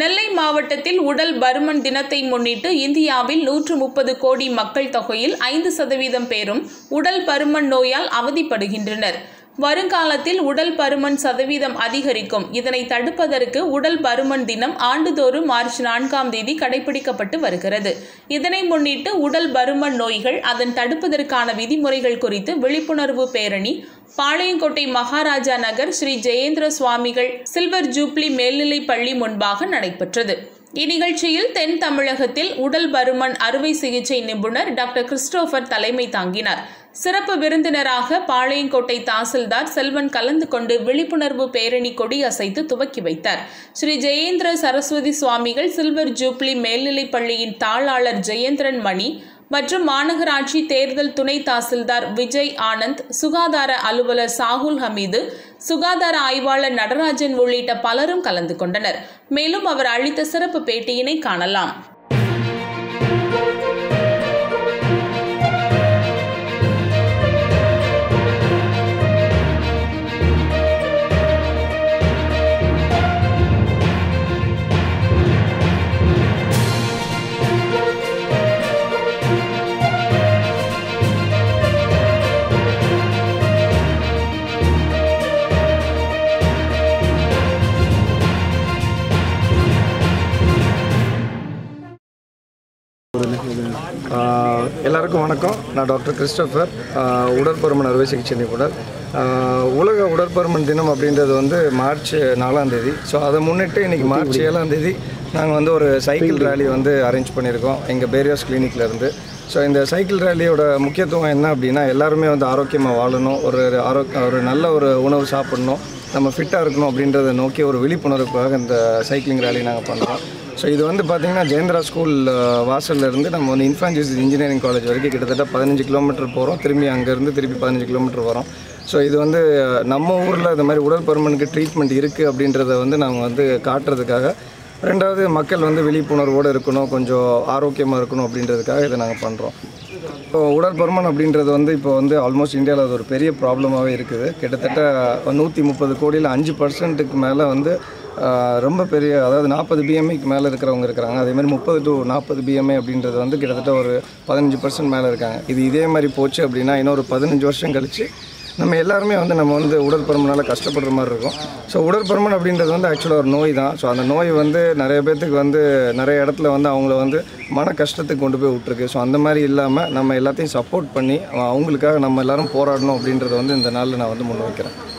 நெல்லை மாவட்டத்தில் உடல் பருமன் தினத்தை முன்னிட்டு இந்தியாவில் 130 கோடி மக்கள் தொகையில் 5% பேரும் உடல் பருமன் நோயால் அவதிப்படுகின்றனர். வருங்காலத்தில் உடல் பருமன் சதவீதம் அதிகரிக்கும். இதனை தடுப்பதற்கு உடல் பருமன் தினம் ஆண்டுதோறும் மார்ச் 4ஆம் தேதி கடைபிடிக்கப்பட்டு வருகிறது. இதனை முன்னிட்டு உடல் பருமன் நோய்கள், அதன் தடுப்பதற்கான விதிமுறைகள் குறித்து விழிப்புணர்வு பேரணி பாளையங்கோட்டை மகாராஜா நகர் ஸ்ரீ ஜெயேந்திர சுவாமிகள் சில்வர் ஜூப்ளி மேல்நிலைப் பள்ளி முன்பாக நடைபெற்றது. இந்நிகழ்ச்சியில் தென் தமிழகத்தில் உடல் பருமன் அறுவை சிகிச்சை நிபுணர் டாக்டர் கிறிஸ்டோபர் தலைமை தாங்கினார். சிறப்பு விருந்தினராக பாளையங்கோட்டை தாசில்தார் செல்வன் கலந்து கொண்டு விழிப்புணர்வு பேரணி கொடி அசைத்து துவக்கி வைத்தார். ஸ்ரீ ஜெயேந்திர சரஸ்வதி சுவாமிகள் சில்வர் ஜூப்ளி மேல்நிலைப் பள்ளியின் தாளாளர் ஜெயேந்திரன் மணி மற்றும் மாநகராட்சி தேர்தல் துணை தாசில்தார் விஜய் ஆனந்த், சுகாதார அலுவலர் சாகுல் ஹமீது, சுகாதார ஆய்வாளர் நடராஜன் உள்ளிட்ட பலரும் கலந்து கொண்டனர். மேலும் அவர் அளித்த சிறப்பு பேட்டியினை காணலாம். எல்லாருக்கும் வணக்கம். நான் டாக்டர் கிறிஸ்டோபர், உடற்பருமன் அறுவை சிகிச்சை நிபுணர். உலக உடற்பருமன் தினம் அப்படின்றது வந்து மார்ச் 4ஆம் தேதி. ஸோ அதை முன்னிட்டு இன்றைக்கி மார்ச் 7ஆம் தேதி நாங்கள் ஒரு சைக்கிள் ரேலி அரேஞ்ச் பண்ணியிருக்கோம் எங்கள் பேரியாஸ் கிளினிக்லேருந்து. ஸோ இந்த சைக்கிள் ரேலியோட முக்கியத்துவம் என்ன அப்படின்னா, எல்லாருமே ஆரோக்கியமாக வாழணும், ஒரு நல்ல ஒரு உணவு சாப்பிடணும், நம்ம ஃபிட்டாக இருக்கணும் அப்படின்றத நோக்கி ஒரு விழிப்புணர்வுக்காக இந்த சைக்கிளிங் ரேலி நாங்கள் பண்ணுறோம். ஸோ இது பார்த்திங்கன்னா ஜெயேந்திரா ஸ்கூல் வாசல்லேருந்து நம்ம இன்ஃபான்ட் இன்ஜினியரிங் காலேஜ் வரைக்கும் கிட்டத்தட்ட 15 கிலோமீட்டர் போகிறோம். திரும்பி அங்கேருந்து 15 கிலோமீட்டர் வரோம். ஸோ இது நம்ம ஊரில் இந்த மாதிரி உடற்பருமனுக்கு ட்ரீட்மெண்ட் இருக்குது அப்படின்றத நாங்கள் காட்டுறதுக்காக. ரெண்டாவது, மக்கள் விழிப்புணர்வோடு இருக்கணும், கொஞ்சம் ஆரோக்கியமாக இருக்கணும் அப்படின்றதுக்காக இதை நாங்கள் பண்ணுறோம். இப்போ உடற்பருமன் அப்படின்றது இப்போ ஆல்மோஸ்ட் இந்தியாவில் அது ஒரு பெரிய ப்ராப்ளமாகவே இருக்குது. கிட்டத்தட்ட 130 கோடியில் 5%க்கு மேலே ரொம்ப பெரிய, அதாவது 40 BMIக்கு மேலே இருக்கிறவங்க இருக்கிறாங்க. அதேமாதிரி 30 to 40 BMI அப்படின்றது கிட்டத்தட்ட ஒரு 15% மேலே இருக்காங்க. இதே மாதிரி போச்சு அப்படின்னா இன்னொரு 15 வருஷம் கழித்து நம்ம எல்லாருமே நம்ம உடற்பருமனால் கஷ்டப்படுற மாதிரி இருக்கும். ஸோ உடற்பருமன் அப்படின்றது ஆக்சுவலாக ஒரு நோய் தான். ஸோ அந்த நோய் நிறைய பேர்த்துக்கு நிறைய இடத்துல அவங்கள மன கஷ்டத்துக்கு கொண்டு போய் விட்டுருக்கு. ஸோ அந்த மாதிரி இல்லாமல் நம்ம எல்லாத்தையும் சப்போர்ட் பண்ணி அவங்களுக்காக நம்ம எல்லோரும் போராடணும் அப்படின்றத இந்த நாளில் நான் முன்வைக்கிறேன்.